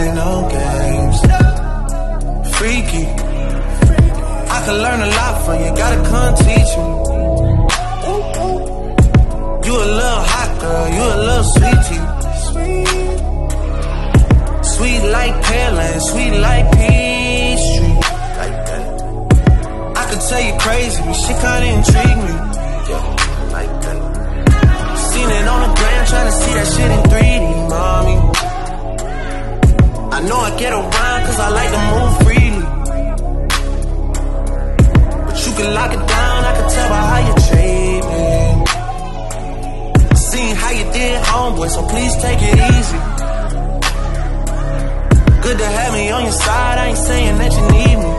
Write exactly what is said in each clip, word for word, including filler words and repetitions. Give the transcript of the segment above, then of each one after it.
no games. Freaky, I could learn a lot from you, gotta come teach me. You a little hot girl, you a little sweetie. Sweet like Pearland, sweet like Peachtree. Like that. I could tell you crazy, but shit kinda intrigue me. Yeah, like that. Seen it on the gram, tryna see that shit in three D, mommy. I know I get around cause I like to move freely. But you can lock it down, I can tell by how you treat me. Seen how you did, homeboy, so please take it easy. Good to have me on your side, I ain't saying that you need me.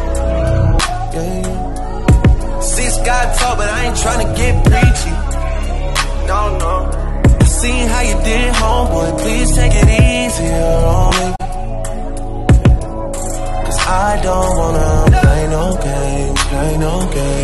Yeah. Six God talk, but I ain't tryna get preachy. No, no. Seen how you did, homeboy, please take it easier on me. Cause I don't wanna play no games, play no games.